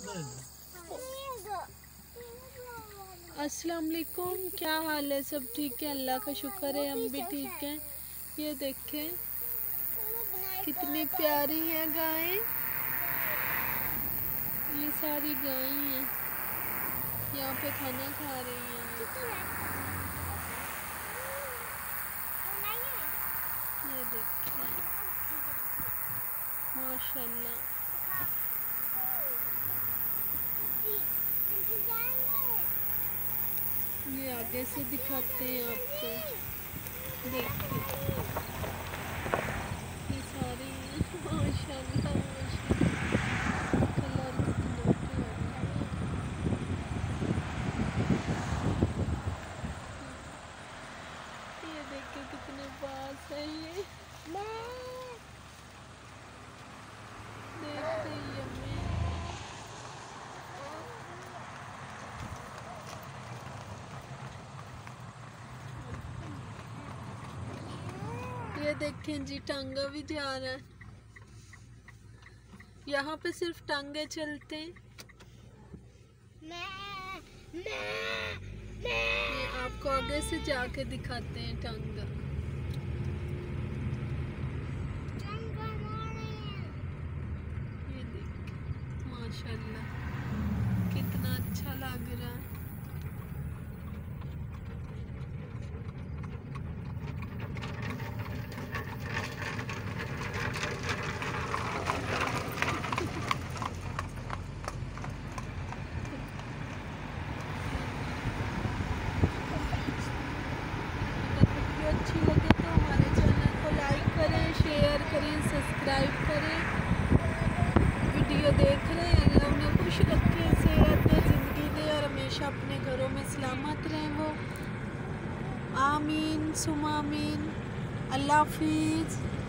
अस्सलाम वालेकुम, क्या हाल है? सब ठीक है? अल्लाह का शुक्र है, हम भी ठीक हैं। ये देखें कितनी प्यारी है गायें। ये सारी गायें हैं, यहाँ पे खाना खा रही हैं। ये देखें माशाल्लाह। ये आगे से दिखाते हैं आपको, देखिए ये सारी माशाल्लाह माशाल्लाह, कलर कितने प्यारे हैं। ये देखिए कितने पास है ये, देखते ही हमें। ये देखें जी, टांगा भी जा रहा है। यहाँ पे सिर्फ टांगे चलते हैं। ये आपको आगे से जाके दिखाते हैं टांगा। ये देख माशाल्लाह कितना अच्छा लग रहा है। अच्छी लगे तो हमारे चैनल को लाइक करें, शेयर करें, सब्सक्राइब करें। वीडियो देख रहे हैं, अल्लाह उन्हें खुश रखे, सेहत दे, ज़िंदगी दे और हमेशा अपने घरों में सलामत रहें वो। आमीन सुमा आमीन। अल्लाह हाफिज़।